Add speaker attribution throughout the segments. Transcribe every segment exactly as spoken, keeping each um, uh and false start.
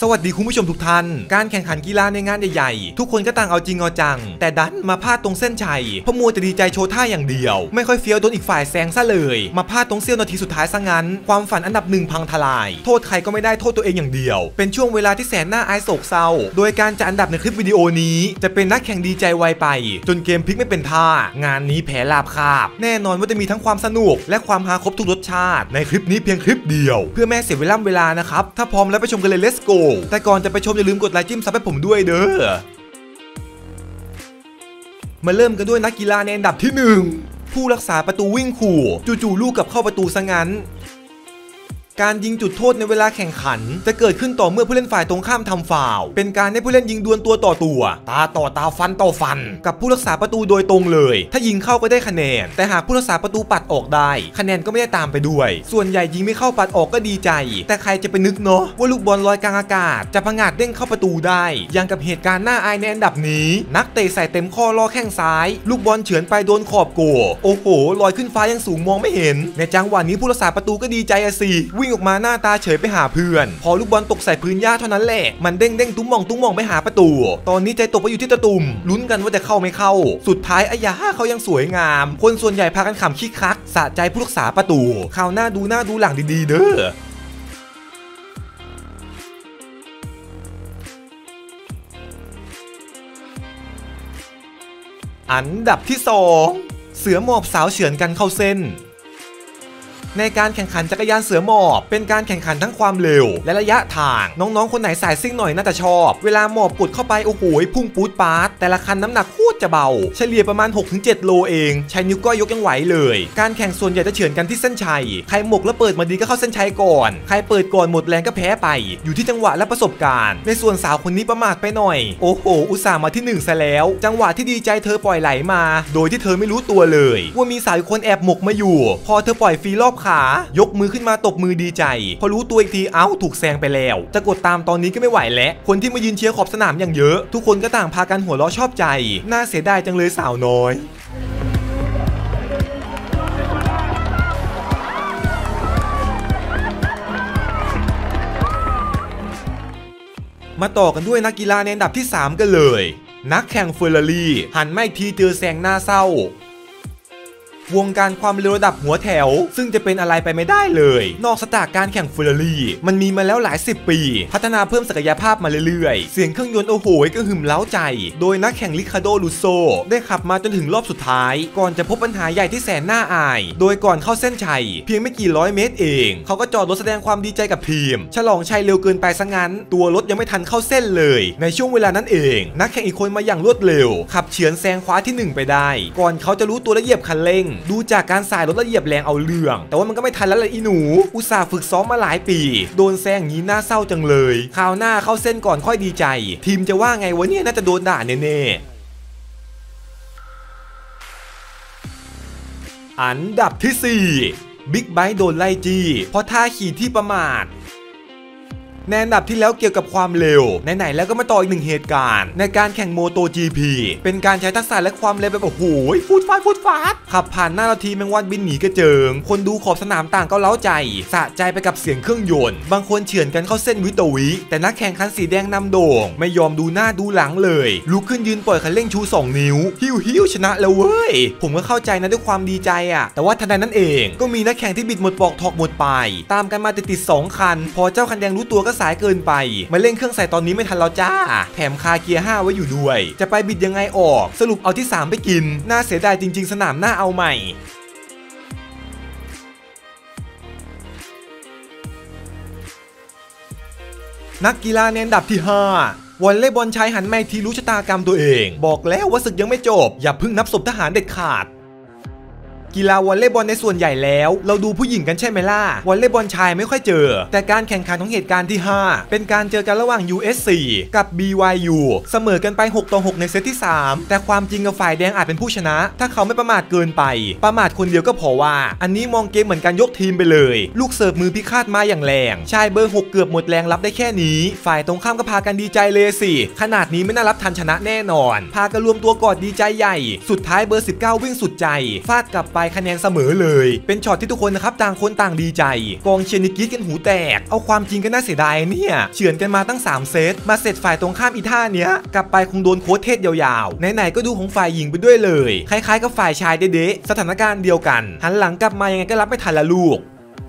Speaker 1: สวัสดีคุณผู้ชมทุกท่านการแข่งขันกีฬาในงานใหญ่ๆทุกคนก็ต่างเอาจริงเอาจังแต่ดันมาพลาดตรงเส้นชัยเพราะมัวแต่ดีใจโชว์ท่าอย่างเดียวไม่ค่อยเฟี้ยวโดนอีกฝ่ายแซงซะเลยมาพลาดตรงเสี้ยวนาทีสุดท้ายซะงั้นความฝันอันดับหนึ่งพังทลายโทษใครก็ไม่ได้โทษตัวเองอย่างเดียวเป็นช่วงเวลาที่แสนน่าอายโศกเศร้าโดยการจัดอันดับในคลิปวิดีโอนี้จะเป็นนักแข่งดีใจไวไปจนเกมพลิกไม่เป็นท่างานนี้แพ้ราบคาบแน่นอนว่าจะมีทั้งความสนุกและความฮาครบทุกรสชาติในคลิปนี้เพียงคลิปเดียวเพื่อแม่เสียเวลาเวลานะครับถ้าพร้อมแล้วไปชมกันเลย let's go แต่ก่อนจะไปชมอย่าลืมกดไลค์จิ้มซับให้ผมด้วยเด้อมาเริ่มกันด้วยนักกีฬาในอันดับที่หนึ่งผู้รักษาประตูวิ่งขู่จู่ๆลูกกับเข้าประตูซะงั้นการยิงจุดโทษในเวลาแข่งขันจะเกิดขึ้นต่อเมื่อผู้เล่นฝ่ายตรงข้ามทำฟาวล์เป็นการให้ผู้เล่นยิงดวลตัวต่อตัวตาต่อตาฟันต่อฟันกับผู้รักษาประตูโดยตรงเลยถ้ายิงเข้าก็ได้คะแนนแต่หากผู้รักษาประตูปัดออกได้คะแนนก็ไม่ได้ตามไปด้วยส่วนใหญ่ยิงไม่เข้าปัดออกก็ดีใจแต่ใครจะไปนึกเนาะว่าลูกบอลลอยกลางอากาศจะผงาดเด้งเข้าประตูได้อย่างกับเหตุการณ์น่าอายในอันดับนี้นักเตะใส่เต็มข้อล่อแข้งซ้ายลูกบอลเฉือนไปโดนขอบโกโอ้โหลอยขึ้นฟ้ายังสูงมองไม่เห็นในจังหวะนี้ผู้รักษาประตูก็ดีใจอะสิวิ่งออกมาหน้าตาเฉยไปหาเพื่อนพอลูกบอลตกใส่พื้นหญ้าเท่านั้นแหละมันเด้งเด้งตุ้มมองตุ้มมองไปหาประตูตอนนี้ใจตกไปอยู่ที่ตะตุ่มลุ้นกันว่าจะเข้าไม่เข้าสุดท้ายอายาเขายังสวยงามคนส่วนใหญ่พากันขำคิกคักสะใจผู้รักษาประตูข่าวหน้าดูหน้าดูหลังดีๆเด้ออันดับที่สองเสือหมอบสาวเฉือนกันเข้าเส้นในการแข่งขันจักรยานเสือหมอบเป็นการแข่งขันทั้งความเร็วและระยะทางน้องๆคนไหนสายซิ่งหน่อยน่าจะชอบเวลาหมอบกดเข้าไปโอ้โหพุ่งปูดปาดแต่ละคันน้ำหนักโคตรจะเบาเฉลี่ยประมาณ หกถึงเจ็ด โลเองใช้นิ้วก้อยยกยังไหวเลยการแข่งส่วนใหญ่จะเฉือนกันที่เส้นชัยใครหมกแล้วเปิดมาดีก็เข้าเส้นชัยก่อนใครเปิดก่อนหมดแรงก็แพ้ไปอยู่ที่จังหวะและประสบการณ์ในส่วนสาวคนนี้ประมาทไปหน่อยโอ้โหอุตส่าห์มาที่หนึ่งซะแล้วจังหวะที่ดีใจเธอปล่อยไหลมาโดยที่เธอไม่รู้ตัวเลยว่ามีสาวคนแอบหมกมาอยู่พอเธอปล่อยฟรีรอบขายกมือขึ้นมาตบมือดีใจพอรู้ตัวอีกทีเอ้าถูกแซงไปแล้วจะกดตามตอนนี้ก็ไม่ไหวแล้วคนที่มายืนเชียร์ขอบสนามอย่างเยอะทุกคนก็ต่างพากันหัวเราะชอบใจน่าเสียดายจังเลยสาวน้อยมาต่อกันด้วยนักกีฬาในอันดับที่สามกันเลยนักแข่งเฟอร์รารี่หันไม่ทีเจอแซงหน้าเศร้าวงการความเร็วระดับหัวแถวซึ่งจะเป็นอะไรไปไม่ได้เลยนอกจากการแข่งเฟอร์รารี่มันมีมาแล้วหลายสิบปีพัฒนาเพิ่มศักยภาพมาเรื่อยๆเสียงเครื่องยนต์โอ้โหก็หึมเล้าใจโดยนักแข่งริคาร์โด ลูโซได้ขับมาจนถึงรอบสุดท้ายก่อนจะพบปัญหาใหญ่ที่แสนน่าอายโดยก่อนเข้าเส้นชัยเพียงไม่กี่ร้อยเมตรเองเขาก็จอดรถแสดงความดีใจกับทีมฉลองชัยเร็วเกินไปซะงั้นตัวรถยังไม่ทันเข้าเส้นเลยในช่วงเวลานั้นเองนักแข่งอีกคนมาอย่างรวดเร็วขับเฉือนแซงคว้าที่หนึ่งไปได้ก่อนเขาจะรู้ตัวและเหยียบคันเร่งดูจากการสายรถละเหยียบแรงเอาเรื่องแต่ว่ามันก็ไม่ทันแล้วเลยอีหนูอุตส่าห์ฝึกซ้อมมาหลายปีโดนแซงอย่างนี้น่าเศร้าจังเลยคราวหน้าเข้าเส้นก่อนค่อยดีใจทีมจะว่าไงวะเนี่ยน่าจะโดนด่าแน่ๆอันดับที่สี่บิ๊กไบค์โดนไล่จี้เพราะท่าขี่ที่ประมาทในอันดับที่แล้วเกี่ยวกับความเร็วไหนๆแล้วก็มาต่ออีกหนึ่งเหตุการณ์ในการแข่งโมโต จี พี เป็นการใช้ทักษะและความเร็วแบบโอ้โหฟูดฟาดฟูดฟาดขับผ่านหน้าเราทีแมงวันบินหนีกระเจิงคนดูขอบสนามต่างก็เล้าใจสะใจไปกับเสียงเครื่องยนต์บางคนเฉือนกันเข้าเส้นวิตวิแต่นักแข่งคันสีแดงนำโด่งไม่ยอมดูหน้าดูหลังเลยลุกขึ้นยืนปล่อยคันเร่งชูสองนิ้วฮิวฮิวชนะแล้วเว้ยผมก็เข้าใจนะด้วยความดีใจอะแต่ว่าทันใดนั้นเองก็มีนักแข่งที่บิดหมดปอกถอกหมดปลายตามกันมาติดๆสองคันพอเจ้าคันแดงรู้ตัวก็สายเกินไปมาเล่นเครื่องใส่ตอนนี้ไม่ทันแล้วจ้าแถมคาเกียร์ห้าไว้อยู่ด้วยจะไปบิดยังไงออกสรุปเอาที่สามไปกินน่าเสียดายจริงๆสนามหน้าเอาใหม่นักกีฬาในอันดับที่ห้าวอลเลย์บอลชายหันมาทีรู้ชะตากรรมตัวเองบอกแล้วว่าศึกยังไม่จบอย่าเพิ่งนับศพทหารเด็ดขาดกีฬาวอลเลย์บอลในส่วนใหญ่แล้วเราดูผู้หญิงกันใช่ไหมล่ะวอลเลย์บอลชายไม่ค่อยเจอแต่การแข่งขันของเหตุการณ์ที่ห้าเป็นการเจอกันระหว่าง ยู เอส ซี กับ บี วาย ยู เสมอกันไปหกต่อหกในเซตที่สามแต่ความจริงกับฝ่ายแดงอาจเป็นผู้ชนะถ้าเขาไม่ประมาทเกินไปประมาทคนเดียวก็พอว่าอันนี้มองเกมเหมือนการยกทีมไปเลยลูกเสิร์ฟมือพิฆาตมาอย่างแรงชายเบอร์หกเกือบหมดแรงรับได้แค่นี้ฝ่ายตรงข้ามก็พากันดีใจเลยสิขนาดนี้ไม่น่ารับทันชนะแน่นอนพากันรวมตัวกอดดีใจใหญ่สุดท้ายเบอร์สิบเก้าวิ่งสุดใจฟาดกลับไปคะแนนเสมอเลยเป็นช็อตที่ทุกคนนะครับต่างคนต่างดีใจกองเชียร์นี่กรี๊ดกันหูแตกเอาความจริงก็น่าเสียดายเนี่ยเฉือนกันมาตั้งสามเซตมาเสร็จฝ่ายตรงข้ามอีท่าเนี้ยกลับไปคงโดนโค้ชเทศยาวๆไหนๆก็ดูของฝ่ายหญิงไปด้วยเลยคล้ายๆกับฝ่ายชายเด๊ะๆสถานการณ์เดียวกันหันหลังกลับมายังไงก็รับไม่ทันละลูก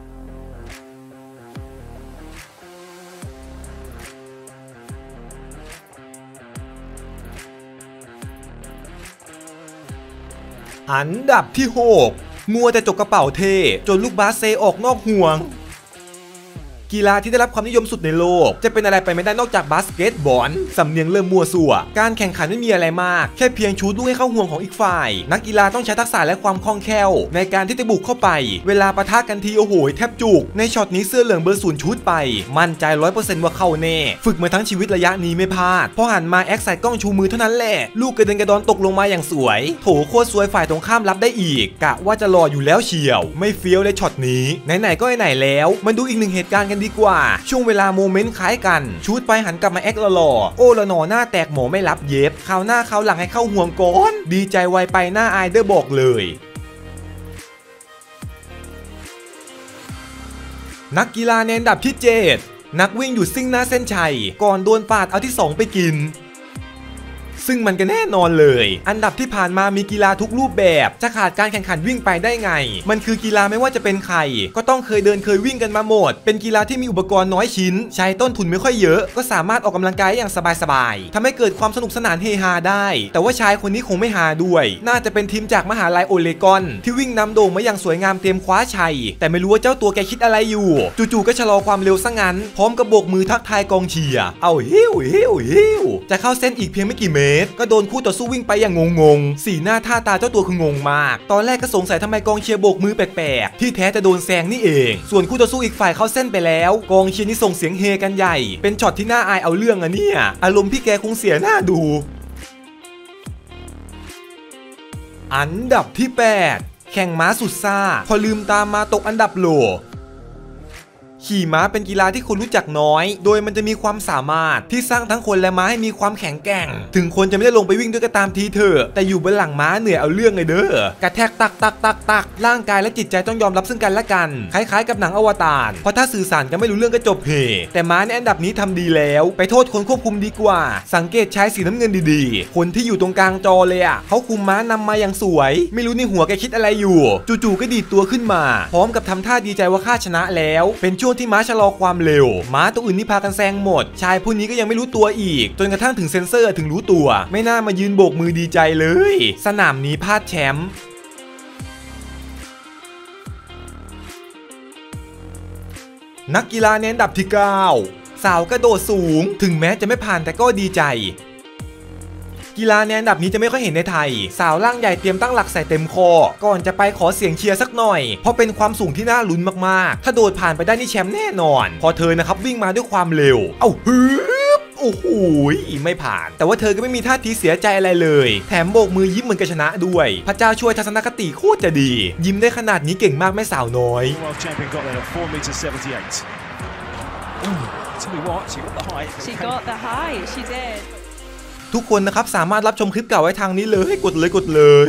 Speaker 1: อันดับที่หกมัวแต่จกกระเป๋าเทจนลูกบาสเซออกนอกห่วงกีฬาที่ได้รับความนิยมสุดในโลกจะเป็นอะไรไปไม่ได้นอกจากบาสเกตบอลสำเนียงเริ่มมัวสั่วการแข่งขันไม่มีอะไรมากแค่เพียงชูดลูกให้เข้าห่วงของอีกฝ่ายนักกีฬาต้องใช้ทักษะและความคล่องแคล่วในการที่จะบุกเข้าไปเวลาปะทะกันทีโอ้โหแทบจุกในช็อตนี้เสื้อเหลืองเบอร์ศูนย์ชูดไปมั่นใจ ร้อยเปอร์เซ็นต์ ว่าเข้าแน่ฝึกมาทั้งชีวิตระยะนี้ไม่พลาดพอหันมาแอคใส่กล้องชูมือเท่านั้นแหละลูกกระเด็นกระดอนตกลงมาอย่างสวยโถโคตรสวยฝ่ายตรงข้ามรับได้อีกกะว่าจะรออยู่แล้วเฉียวไม่เฟี้ยวเลยช็อตนี้ไหนๆก็ไหนๆแล้วมาดูอีกหนึ่งเหตุการณ์กันดีกว่าช่วงเวลาโมเมนต์คล้ายกันชูดไปหันกลับมาแอคหล่อโอ้ละหนอหน้าแตกหมอไม่รับเย็บข่าวหน้าข่าวหลังให้เข้าห่วงก่อนดีใจไวไปหน้าอายเด้อบอกเลยนักกีฬาในอันดับที่เจ็ดนักวิ่งอยู่ซิ่งหน้าเส้นชัยก่อนโดนปาดเอาที่สองไปกินซึ่งมันก็แน่นอนเลยอันดับที่ผ่านมามีกีฬาทุกรูปแบบจะขาดการแข่งขันวิ่งไปได้ไงมันคือกีฬาไม่ว่าจะเป็นใครก็ต้องเคยเดินเคยวิ่งกันมาหมดเป็นกีฬาที่มีอุปกรณ์น้อยชิ้นใช้ต้นทุนไม่ค่อยเยอะก็สามารถออกกำลังกายอย่างสบายๆทำให้เกิดความสนุกสนานเฮฮาได้แต่ว่าชายคนนี้คงไม่ฮาด้วยน่าจะเป็นทีมจากมหาลัยโอเลกอนที่วิ่งนำโด่งมาอย่างสวยงามเตรียมคว้าชัยแต่ไม่รู้ว่าเจ้าตัวแกคิดอะไรอยู่จู่ๆก็ชะลอความเร็วซะงั้นพร้อมกับโบกมือทักทายกองเชียร์เอาฮิ้วฮิ้วฮิ้วจะเข้าเส้นอีกเพียงไม่กี่เมตรก็โดนคู่ต่อสู้วิ่งไปอย่างงงๆสีหน้าท่าตาเจ้าตัวคืองงมากตอนแรกก็สงสัยทำไมกองเชียร์โบกมือแปลกๆที่แท้จะโดนแซงนี่เองส่วนคู่ต่อสู้อีกฝ่ายเข้าเส้นไปแล้วกองเชียร์นี่ส่งเสียงเฮกันใหญ่เป็นช็อตที่น่าอายเอาเรื่องอะเนี่ยอารมณ์พี่แกคงเสียหน้าดูอันดับที่แปดแข่งม้าสุดซ่าพอลืมตามมาตกอันดับโหลขี่ม้าเป็นกีฬาที่คนรู้จักน้อยโดยมันจะมีความสามารถที่สร้างทั้งคนและม้าให้มีความแข็งแกร่งถึงคนจะไม่ได้ลงไปวิ่งด้วยก็ตามทีเถอะแต่อยู่บนหลังม้าเหนื่อยเอาเรื่องเลยเด้อกระแทกตักตักตักตักร่างกายและจิตใจต้องยอมรับซึ่งกันและกันคล้ายๆกับหนังอวตารเพราะถ้าสื่อสารกันไม่รู้เรื่องก็จบเหแต่ม้าในอันดับนี้ทำดีแล้วไปโทษคนควบคุมดีกว่าสังเกตชายสีน้ำเงินดีๆคนที่อยู่ตรงกลางจอเลยอ่ะเขาคุมม้านำมาอย่างสวยไม่รู้ในหัวแกคิดอะไรอยู่จู่ๆก็ดีดตัวขึ้นมาพร้อมกับทำท่าดีใจว่าข้าชนะแล้วเป็นช่วงที่ม้าชะลอความเร็วม้าตัวอื่นนี่พากันแซงหมดชายผู้นี้ก็ยังไม่รู้ตัวอีกจนกระทั่งถึงเซ็นเซอร์ถึงรู้ตัวไม่น่ามายืนโบกมือดีใจเลยสนามนี้พลาดแชมป์นักกีฬาในอันดับที่เก้าสาวกระโดดสูงถึงแม้จะไม่ผ่านแต่ก็ดีใจกีฬาในอันดับนี้จะไม่ค่อยเห็นในไทยสาวร่างใหญ่เตรียมตั้งหลักใส่เต็มคอก่อนจะไปขอเสียงเชียร์สักหน่อยเพราะเป็นความสูงที่น่าลุ้นมากๆถ้าโดดผ่านไปได้นี่แชมป์แน่นอนพอเธอนะครับวิ่งมาด้วยความเร็วเอ้าฮึบโอ้โหไม่ผ่านแต่ว่าเธอก็ไม่มีท่าทีเสียใจอะไรเลยแถมโบกมือยิ้มเหมือนกับชนะด้วยพระเจ้าช่วยทัศนคติโคตรจะดียิ้มได้ขนาดนี้เก่งมากแม่สาวน้อยทุกคนนะครับสามารถรับชมคลิปเก่าไว้ทางนี้เลยกดเลยกดเลย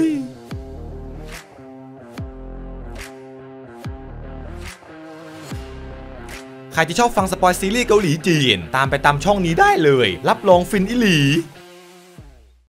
Speaker 1: ใครที่ชอบฟังสปอยซีรีส์เกาหลีจีนตามไปตามช่องนี้ได้เลยรับรองฟินอิหลี